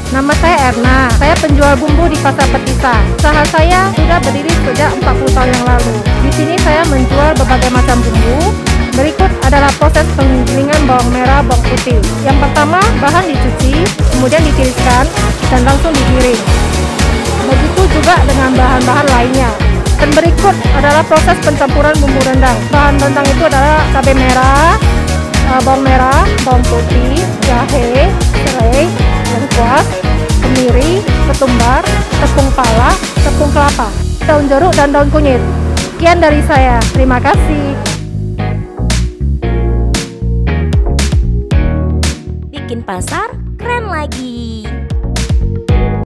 Nama saya Erna, saya penjual bumbu di Pasar Petisa. Usaha saya sudah berdiri sejak 40 tahun yang lalu. Di sini saya menjual berbagai macam bumbu. Berikut adalah proses penggilingan bawang merah, bawang putih. Yang pertama, bahan dicuci, kemudian ditiriskan, dan langsung digiling. Begitu juga dengan bahan-bahan lainnya. Dan berikut adalah proses pencampuran bumbu rendang. Bahan rendang itu adalah cabai merah, bawang merah, bawang putih, jahe, serai, lengkuas, kemiri, ketumbar, tepung pala, tepung kelapa, daun jeruk, dan daun kunyit. Sekian dari saya. Terima kasih. Bikin pasar keren lagi.